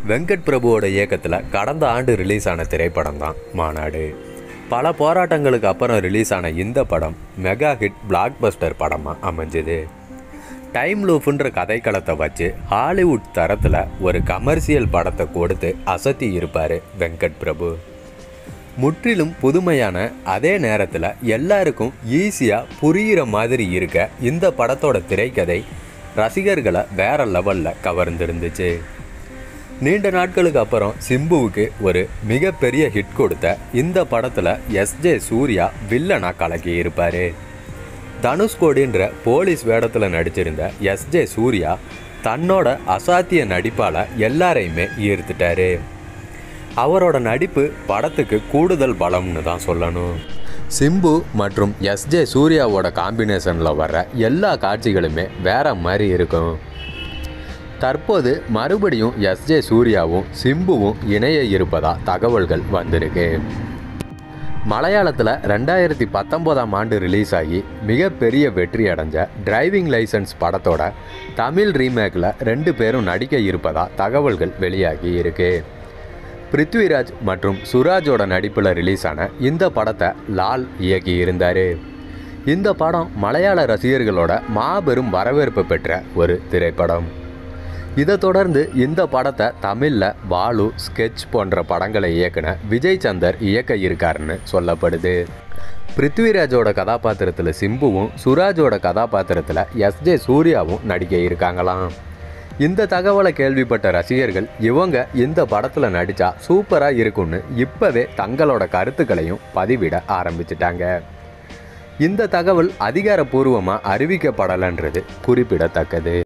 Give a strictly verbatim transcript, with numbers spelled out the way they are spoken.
வெங்கட் பிரபுவோட இயக்கத்தில் கடந்த ஆண்டு ரிலீஸ் ஆன திரைப்படம் தான் மாநாடு. பல போராட்டங்களுக்கு அப்புறம் ரிலீஸ் ஆன இந்த படம் மெகா ஹிட் பிளாக் பஸ்டர் படமாக அமைஞ்சுது. டைம் லூஃப்ன்ற கதைக்களத்தை வச்சு ஹாலிவுட் தரத்தில் ஒரு கமர்ஷியல் படத்தை கொடுத்து அசத்தி இருப்பார் வெங்கட் பிரபு. முற்றிலும் புதுமையான, அதே நேரத்தில் எல்லாருக்கும் ஈஸியாக புரிகிற மாதிரி இருக்க இந்த படத்தோட திரைக்கதை ரசிகர்களை வேற லெவலில் கவர்ந்துருந்துச்சு. நீண்ட நாட்களுக்கு அப்புறம் சிம்புவுக்கு ஒரு மிகப்பெரிய ஹிட் கொடுத்த இந்த படத்தில் எஸ்ஜே சூர்யா வில்லனாக கலக்கி இருப்பார். தனுஷ்கோடின்ற போலீஸ் வேடத்தில் நடிச்சிருந்த எஸ்ஜே சூர்யா தன்னோட அசாத்திய நடிப்பால் எல்லாரையுமே ஈர்த்துட்டாரு. அவரோட நடிப்பு படத்துக்கு கூடுதல் பலம்னு தான் சொல்லணும். சிம்பு மற்றும் எஸ்ஜே சூர்யாவோட காம்பினேஷனில் வர்ற எல்லா காட்சிகளுமே வேற மாதிரி இருக்கும். தற்போது மறுபடியும் எஸ்ஜே சூர்யாவும் சிம்புவும் இணைய இருப்பதா தகவல்கள் வந்திருக்கு. மலையாளத்தில் ரெண்டாயிரத்தி பத்தொம்போதாம் ஆண்டு ரிலீஸ் ஆகி மிகப்பெரிய வெற்றி அடைஞ்ச டிரைவிங் லைசன்ஸ் படத்தோட தமிழ் ரீமேக்கில் ரெண்டு பேரும் நடிக்க இருப்பதா தகவல்கள் வெளியாகி இருக்கு. பிருத்விராஜ் மற்றும் சுராஜோட நடிப்பில் ரிலீஸ் ஆன இந்த படத்தை லால் இயக்கி இருந்தார். இந்த படம் மலையாள ரசிகர்களோட மாபெரும் வரவேற்பு பெற்ற ஒரு திரைப்படம். இதை தொடர்ந்து இந்த படத்தை தமிழில் பாலு, ஸ்கெட்ச் போன்ற படங்களை இயக்குன விஜய் சந்தர் இயக்க இருக்காருன்னு சொல்லப்படுது. பிருத்விராஜோட கதாபாத்திரத்தில் சிம்புவும் சுராஜோட கதாபாத்திரத்தில் எஸ்ஜே சூர்யாவும் நடிக்க இருக்காங்களாம். இந்த தகவலை கேள்விப்பட்ட ரசிகர்கள் இவங்க இந்த படத்தில் நடித்தா சூப்பராக இருக்குன்னு இப்போவே தங்களோட கருத்துக்களையும் பதிவிட ஆரம்பிச்சிட்டாங்க. இந்த தகவல் அதிகாரப்பூர்வமாக அறிவிக்கப்படலைன்றது குறிப்பிடத்தக்கது.